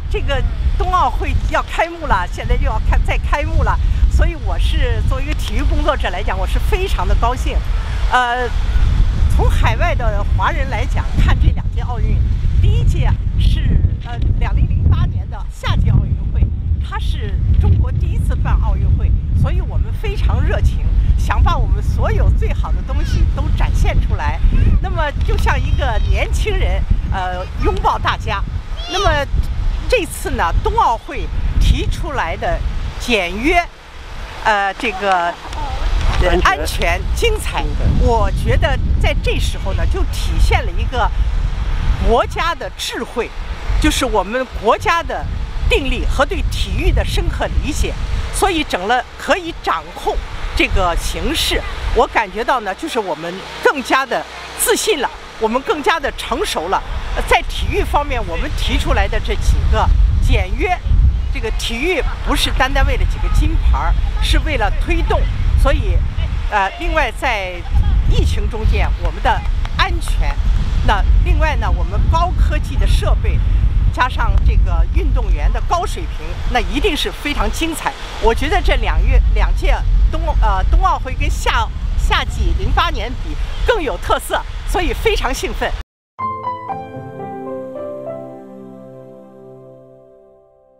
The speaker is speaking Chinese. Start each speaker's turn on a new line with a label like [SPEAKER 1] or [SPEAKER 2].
[SPEAKER 1] 这个冬奥会要开幕了，现在又要再开幕了，所以我是作为一个体育工作者来讲，我是非常的高兴。从海外的华人来讲，看这2届奥运，第一届是2008年的夏季奥运会，它是中国第一次办奥运会，所以我们非常热情，想把我们所有最好的东西都展现出来。那么就像一个年轻人，拥抱大家。那么这次呢，冬奥会提出来的简约，这个安全、精彩，我觉得在这时候呢，就体现了一个国家的智慧，就是我们国家的定力和对体育的深刻理解，所以可以掌控这个形势。我感觉到呢，就是我们更加的自信了，我们更加的成熟了。在体育方面，我们提出来的这几个简约，这个体育不是单单为了几个金牌，是为了推动。所以，另外在疫情中间，我们的安全，那另外呢，我们高科技的设备，加上这个运动员的高水平，那一定是非常精彩。我觉得这两届冬奥会跟夏季08年比更有特色，所以非常兴奋。